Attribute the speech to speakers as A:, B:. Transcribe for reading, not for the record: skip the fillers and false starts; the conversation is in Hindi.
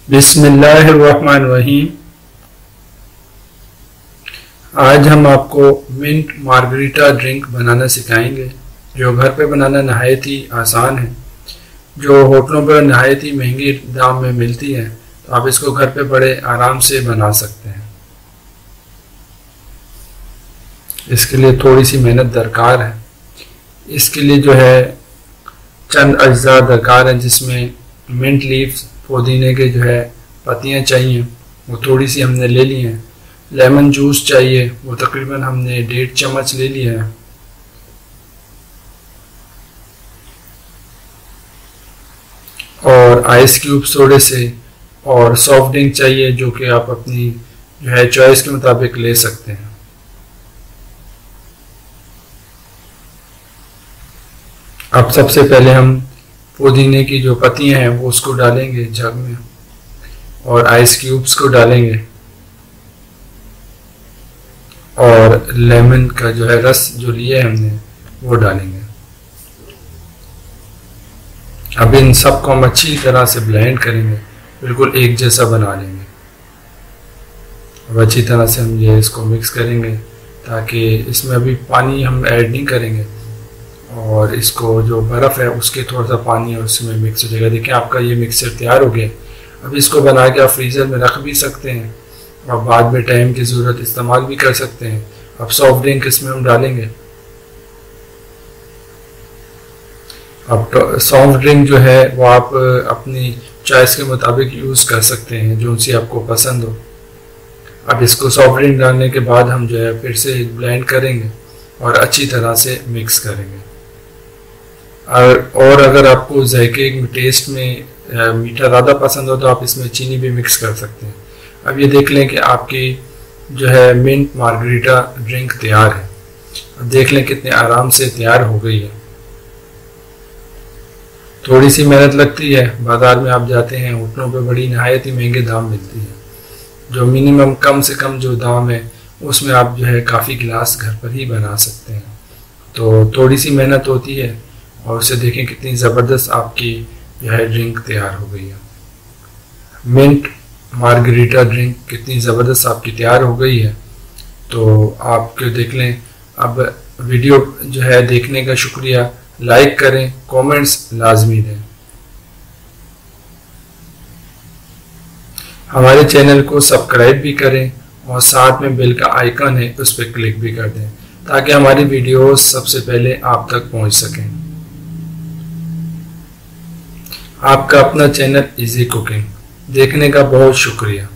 A: बिस्मिल्लाहिर्रहमानिर्रहीम। आज हम आपको मिंट मार्गरीटा ड्रिंक बनाना सिखाएंगे, जो घर पे बनाना नहायत ही आसान है, जो होटलों पर नहायत ही महंगी दाम में मिलती है। तो आप इसको घर पे बड़े आराम से बना सकते हैं। इसके लिए थोड़ी सी मेहनत दरकार है। इसके लिए जो है चंद अज्जा दरकार है, जिसमें मिंट लीव्स, पुदीने के जो है पत्तियाँ चाहिए, वो थोड़ी सी हमने ले ली हैं। लेमन जूस चाहिए, वो तकरीबन हमने 1.5 चम्मच ले लिया है। और आइस क्यूब्स थोड़े से, और सॉफ्ट ड्रिंक चाहिए, जो कि आप अपनी जो है चॉइस के मुताबिक ले सकते हैं। अब सबसे पहले हम पुदीने की जो पत्तियां हैं वो उसको डालेंगे जग में, और आइस क्यूब्स को डालेंगे, और लेमन का जो है रस जो लिया है हमने वो डालेंगे। अब इन सबको हम अच्छी तरह से ब्लेंड करेंगे, बिल्कुल एक जैसा बना लेंगे। अब अच्छी तरह से हम ये इसको मिक्स करेंगे, ताकि इसमें अभी पानी हम ऐड नहीं करेंगे, और इसको जो बर्फ़ है उसके थोड़ा सा पानी है उसमें मिक्स हो जाएगा। देखिए आपका ये मिक्सचर तैयार हो गया। अब इसको बना के आप फ्रीज़र में रख भी सकते हैं, और बाद में टाइम की ज़रूरत इस्तेमाल भी कर सकते हैं। अब सॉफ्ट ड्रिंक इसमें हम डालेंगे। अब सॉफ्ट ड्रिंक जो है वो आप अपनी चॉइस के मुताबिक यूज़ कर सकते हैं, जो सी आपको पसंद हो। अब इसको सॉफ्ट ड्रिंक डालने के बाद हम जो है फिर से ब्लेंड करेंगे और अच्छी तरह से मिक्स करेंगे। और अगर आपको जायके टेस्ट में मीठा ज़्यादा पसंद हो तो आप इसमें चीनी भी मिक्स कर सकते हैं। अब ये देख लें कि आपकी जो है मिंट मार्गरीटा ड्रिंक तैयार है। अब देख लें कितने आराम से तैयार हो गई है। थोड़ी सी मेहनत लगती है, बाज़ार में आप जाते हैं होटलों पे बड़ी नहायत ही महंगे दाम मिलती है। जो मिनिमम कम से कम जो दाम है उसमें आप जो है काफ़ी गिलास घर पर ही बना सकते हैं। तो थोड़ी सी मेहनत होती है, और उसे देखें कितनी ज़बरदस्त आपकी जो है ड्रिंक तैयार हो गई है। मिंट मार्गरीटा ड्रिंक कितनी ज़बरदस्त आपकी तैयार हो गई है। तो आप देख लें। अब वीडियो जो है देखने का शुक्रिया। लाइक करें, कमेंट्स लाजमी दें। हमारे चैनल को सब्सक्राइब भी करें, और साथ में बेल का आइकन है उस पर क्लिक भी कर दें, ताकि हमारी वीडियोस सबसे पहले आप तक पहुंच सकें। आपका अपना चैनल इजी कुकिंग देखने का बहुत शुक्रिया।